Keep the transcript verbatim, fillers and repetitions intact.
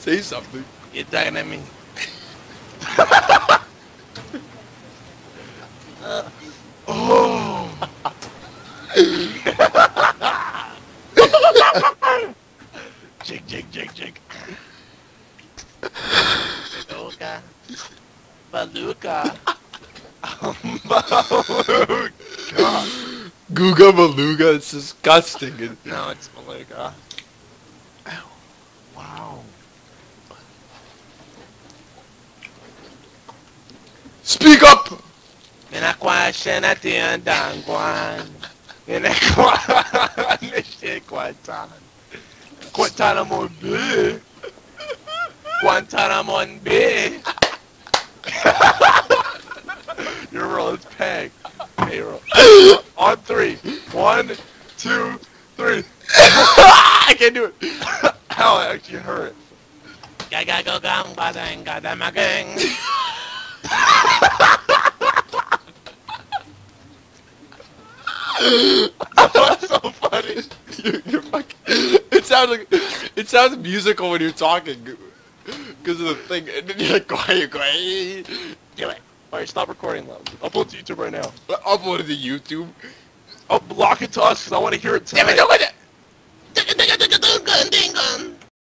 Say something. You're talking at me. uh, oh. Jig, jig, jig, jig. Baluka. Baluka. Baluka. Googa Beluga, it's disgusting. No, it's Baluka. Ow. Wow. Speak up! Inakwasha na tiandangwan. Inakwa. Nishe kwatan. Guantanamo Bay. Guantanamo Bay. Your roll is pegged. Hey, roll. On three. One, two, three. I can't do it. Ow, it actually hurt. Gaga go gum, badang, gada magang. That's so funny. You're, you're fucking, it sounds like it sounds musical when you're talking because of the thing, and then you're like quiet, quiet. Do it. Alright, stop recording though. Upload to YouTube right now. Upload it to YouTube. Oh, block it to us because I want to hear it tonight. Damn it, don't let it.